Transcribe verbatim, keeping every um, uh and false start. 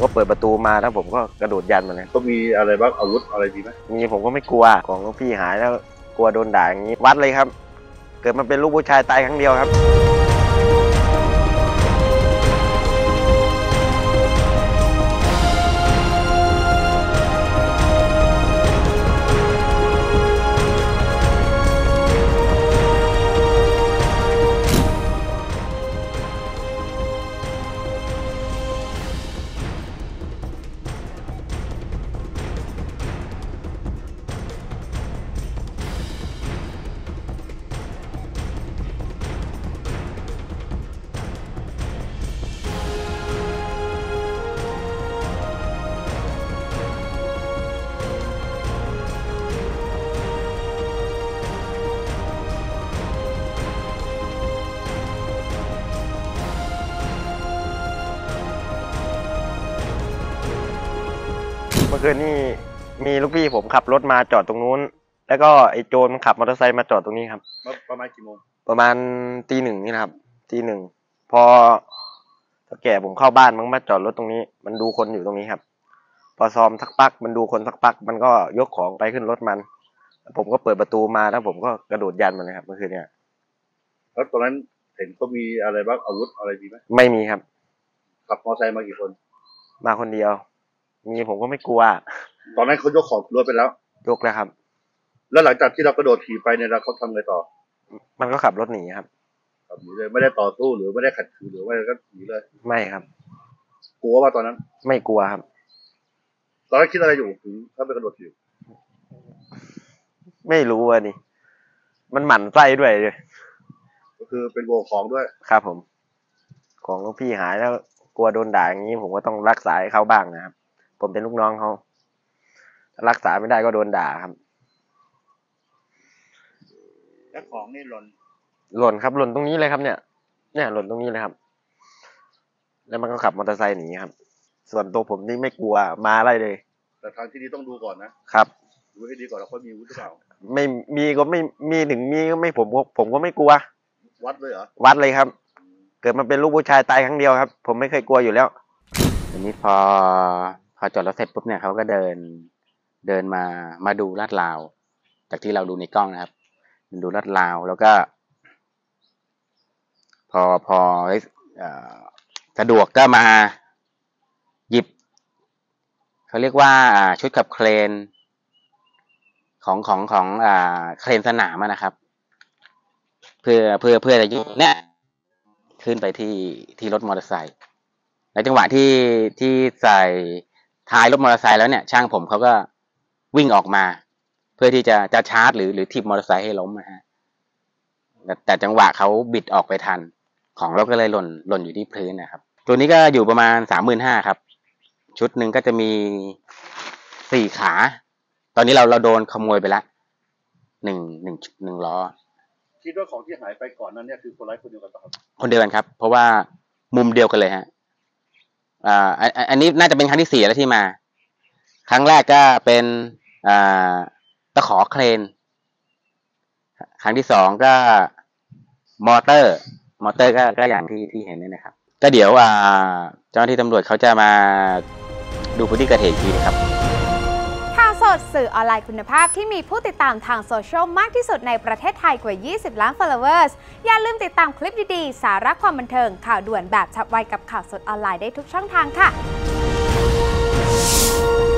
ก็เปิดประตูมาแล้วผมก็กระโดดยันมาเลยก็มีอะไรบ้างอาวุธอะไรดีไหมมีผมก็ไม่กลัวของพี่หายแล้วกลัวโดนด่าอย่างนี้วัดเลยครับเกิดมาเป็นลูกผู้ชายตายครั้งเดียวครับเมื่อคืนนี่มีลูกพี่ผมขับรถมาจอดตรงนู้นแล้วก็ไอ้โจรมันขับมอเตอร์ไซค์มาจอดตรงนี้ครับประมาณกี่โมงประมาณตีหนึ่งนี่นะครับตีหนึ่งพอถ้าแก่ผมเข้าบ้านมันมาจอดรถตรงนี้มันดูคนอยู่ตรงนี้ครับพอซ้อมสักพักมันดูคนสักพักมันก็ยกของไปขึ้นรถมันผมก็เปิดประตูมาแล้วผมก็กระโดดยันมันเลยครับเมื่อคืนเนี่ยแล้วตอนนั้นเห็นเขามีอะไรบ้างอาวุธอะไรดีไหมไม่มีครับขับมอเตอร์ไซค์มากี่คนมาคนเดียวมีผมก็ไม่กลัวตอนนั้นเขายกของรถไปแล้วยกแล้วครับแล้วหลังจากที่เรากระโดดถีบไปเนี่ยเราเขาทำไงต่อมันก็ขับรถหนีครับขับหนีเลยไม่ได้ต่อสู้หรือไม่ได้ขัดขืนหรือว่าก็หนีเลยไม่ครับกลัวว่าตอนนั้นไม่กลัวครับตอนนั้นคิดอะไรอยู่ถึงถ้าไปกระโดดถีบไม่รู้อ่ะนี่มันหมั่นไส้ด้วยเลยก็คือเป็นโวของด้วยครับผมของลูกพี่หายแล้วกลัวโดนด่าอย่างนี้ผมก็ต้องรักษาให้เขาบ้างนะครับผมเป็นลูกน้องเขารักษาไม่ได้ก็โดนด่าครับแล้วของนี่หล่นหล่นครับหล่นตรงนี้เลยครับเนี่ยเนี่ยหล่นตรงนี้เลยครับแล้วมันก็ขับมอเตอร์ไซค์หนีครับส่วนตัวผมนี่ไม่กลัวมาอะไรเลยแต่ทางที่ดีต้องดูก่อนนะครับดูให้ดีก่อนว่าเขามีอาวุธหรือเปล่าไม่มีก็ไม่มีถึงมีก็ไม่ผมผมก็ไม่กลัววัดเลยเหรอวัดเลยครับเกิดมาเป็นลูกผู้ชายตายครั้งเดียวครับผมไม่เคยกลัวอยู่แล้วทีนี้พอพอจอดรถเสร็จปุ๊บเนี่ยเขาก็เดินเดินมามาดูลาดราวจากที่เราดูในกล้องนะครับดูลาดราวแล้วก็พอพอสะดวกก็มาหยิบเขาเรียกว่าชุดขับเครนของของของอ่าเครนสนามนะครับ เพื่อเพื่อเพื่อจะยกเนี่ยขึ้นไปที่ที่รถมอเตอร์ไซค์ในจังหวะที่ที่ใส่ท้ายรถมอเตอร์ไซค์แล้วเนี่ยช่างผมเขาก็วิ่งออกมาเพื่อที่จะจะชาร์จหรือหรือถีบมอเตอร์ไซค์ให้ล้มนะฮะแต่แต่จังหวะเขาบิดออกไปทันของรถก็เลยหล่นหล่นอยู่ที่พื้นนะครับตัวนี้ก็อยู่ประมาณสามหมื่นห้าครับชุดหนึ่งก็จะมีสี่ขาตอนนี้เราเราโดนขโมยไปละหนึ่งหนึ่งหนึ่งล้อคิดว่าของที่หายไปก่อนนั้นเนี่ยคือคนร้ายคนเดียวกันป่ะครับคนเดียวกันครับเพราะว่ามุมเดียวกันเลยฮะอ่าอันนี้น่าจะเป็นครั้งที่สี่แล้วที่มาครั้งแรกก็เป็นอ่าตะขอเครนครั้งที่สองก็มอเตอร์มอเตอร์ก็ก็อย่างที่ที่เห็นเนี่ยนะครับก็เดี๋ยวอ่าเจ้าหน้าที่ตำรวจเขาจะมาดูพื้นที่เกิดเหตุทีนะครับข่าวสดสื่อออนไลน์คุณภาพที่มีผู้ติดตามทางโซเชียลมากที่สุดในประเทศไทยกว่ายี่สิบล้าน followers อย่าลืมติดตามคลิปดีๆสาระความบันเทิงข่าวด่วนแบบฉับไวกับข่าวสดออนไลน์ได้ทุกช่องทางค่ะ